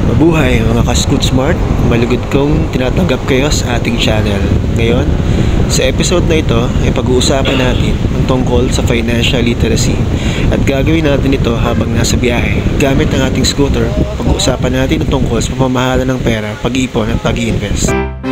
Mabuhay mga ka-Scoot Smart, malugod kong tinatanggap kayo sa ating channel. Ngayon, sa episode na ito ay pag-uusapan natin ang tungkol sa financial literacy. At gagawin natin ito habang nasa biyahe. Gamit ang ating scooter, pag-uusapan natin ang tungkol sa pamamahala ng pera, pag-iipon at pag-i-invest.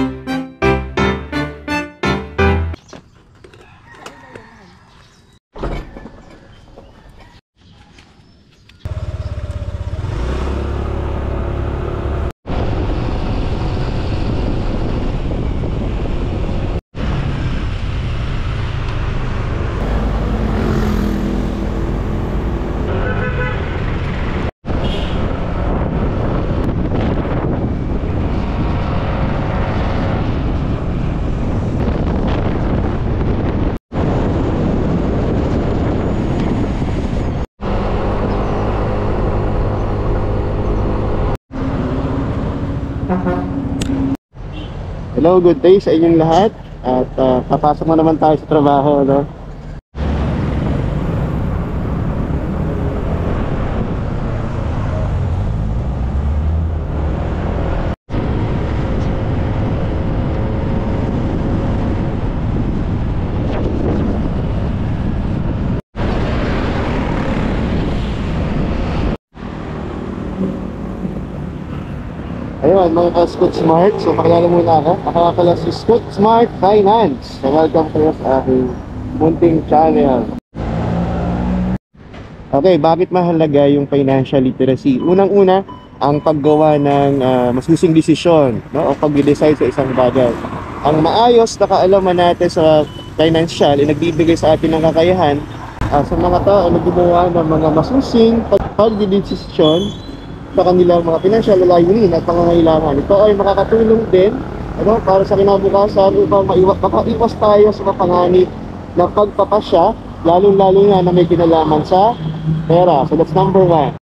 Hello, good day sa inyong lahat. At papasok na naman tayo sa trabaho, no? Ayun, mga ka-Scoot Smart. So, pakilala muna ako. Ako pala si Scoot Smart Finance. So, welcome kayo sa aking munting channel. Okay, bakit mahalaga yung financial literacy? Unang-una, ang paggawa ng masusing desisyon, no? O pag-decide sa isang bagay. Ang maayos na kaalaman natin sa financial ay nagbibigay sa atin ng kakayahan sa mga tao na gumawa ng mga masusing pag-desisyon sa kanilang mga financial layunin at pangangailangan. Ito ay makakatulong din para sa kinabukasan upang makaiwas tayo sa mapanganib na pagpapasya, lalo-lalo na may kinalaman sa pera. So that's number 1.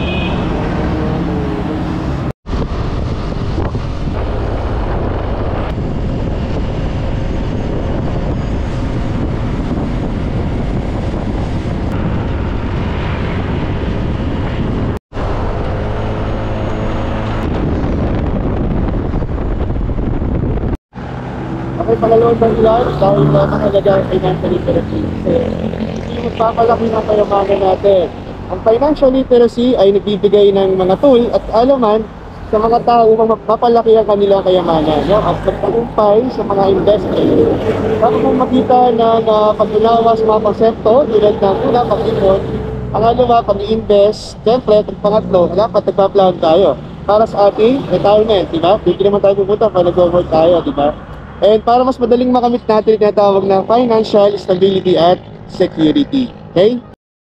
Okay, pangalawang dahilan dahil mahalaga ang financial literacy. Kasi magpapalaki ng kayamanan natin. Ang financial literacy ay nagbibigay ng mga tool at alaman sa mga tao upang mapapalaki ang kanilang kayamanan, no? At magtagumpay sa mga investment. Para mong makita ng pag-unawa sa mga konsepto tulad ng una, pag-ipon, pangalawa, pag-i-invest, siyempre, at pangatlo, dapat nagpa-plan tayo para sa ating retirement, di ba? Hindi naman tayo pupunta pag nag-work tayo, di ba? And para mas madaling makamit natin, tinatawag na financial stability at security. Okay?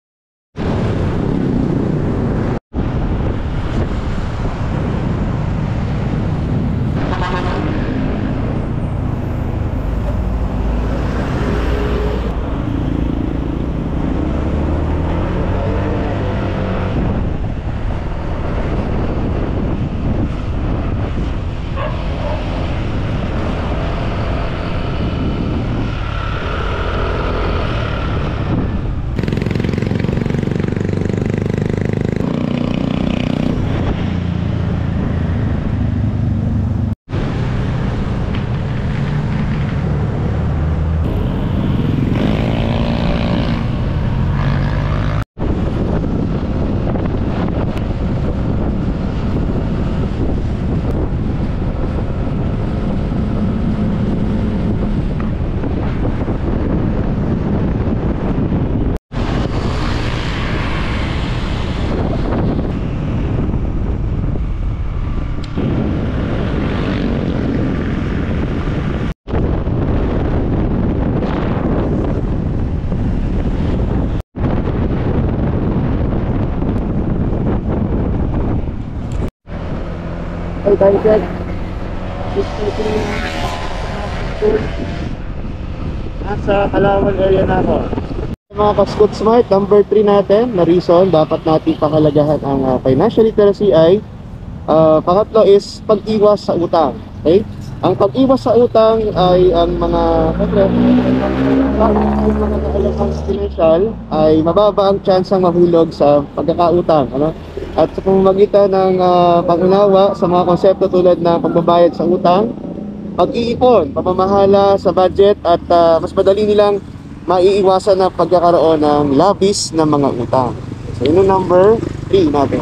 Okay, tayo check. Nasa Kalawag area na ako. Mga ka-Scoot Smart, number 3 natin na reason dapat natin pakalagahan ang financial literacy ay pangatlo is pag-iwas sa utang. Okay? Ang pag-iwas sa utang ay ang mga financial ay mababa ang chance ang mahulog sa pagkakautang. Ano? at sa pamamagitan ng pag-unawa sa mga konsepto tulad ng pagbabayad sa utang, pag-iipon, pamamahala sa budget at mas madali nilang maiiwasan ang pagkakaroon ng labis na mga utang. So yun ang number 3 natin.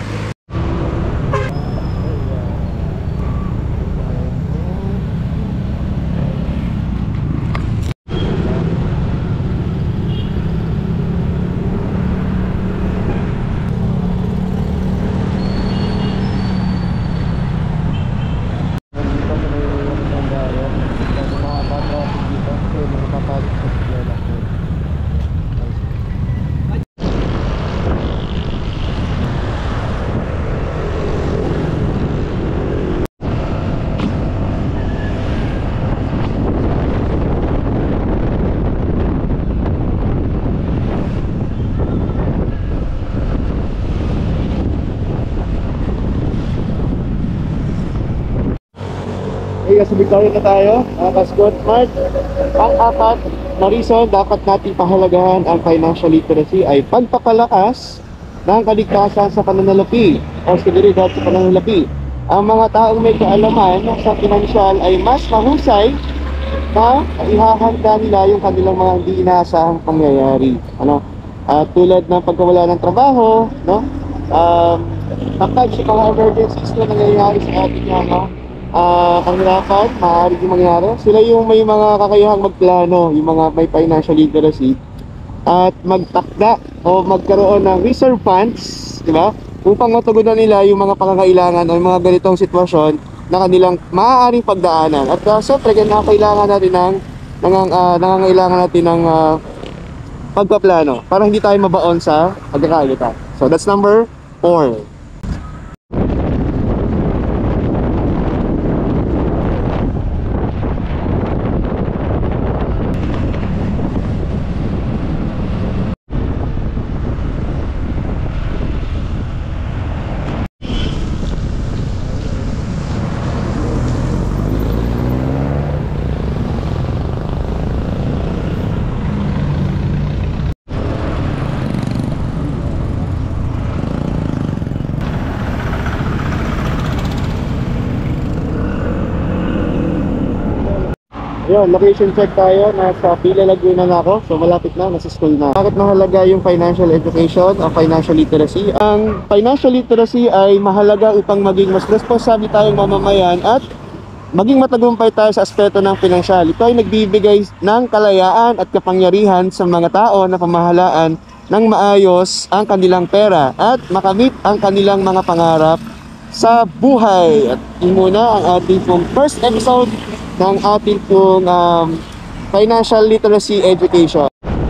Okay, sa Victoria na tayo, mga ka-Scott Smart. Pang-apat na reason dapat nating pahalagahan ang financial literacy ay pagpapalakas ng kaligtasan sa pananalapi o seguridad sa pananalapi. Ang mga taong may kaalaman sa pinansyal ay mas mahusay na ihahanda nila yung kanilang mga hindi inaasahang pangyayari. Tulad ng pagkawala ng trabaho, no? Kapag sa mga emergencies na nangyayari sa ating kahirapan, maaari yung mangyari. Sila yung may mga kakayahang magplano, yung mga may financial literacy, at magtakda o magkaroon ng reserve funds, di ba? Upang matugunan nila yung mga pangangailangan o yung mga ganitong sitwasyon na kanilang maaaring pagdaanan. At siyempre, nangangailangan natin ng pagpaplano para hindi tayo mabaon sa pagkakaalitan. So that's number 4. Yun, location check tayo. Nasa Pila Laguna na ako. So malapit na, nasa school na. Bakit mahalaga yung financial education o financial literacy? Ang financial literacy ay mahalaga upang maging mas responsable tayong mamamayan at maging matagumpay tayo sa aspeto ng pinansyal. Ito ay nagbibigay ng kalayaan at kapangyarihan sa mga tao na pamahalaan ng maayos ang kanilang pera at makamit ang kanilang mga pangarap sa buhay. At yun muna ang ating first episode ng ating pong financial literacy education.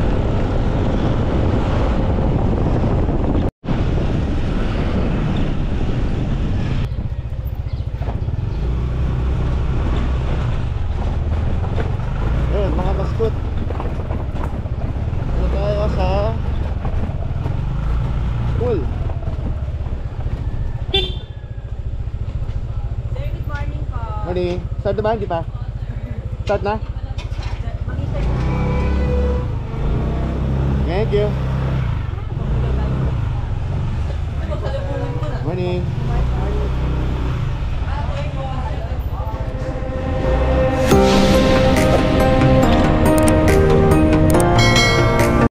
Ayun, mga baskot. Ano tayo sa school? Sir, good morning po. Morning. Start na ba? Hindi pa? Start na? Thank you. Morning.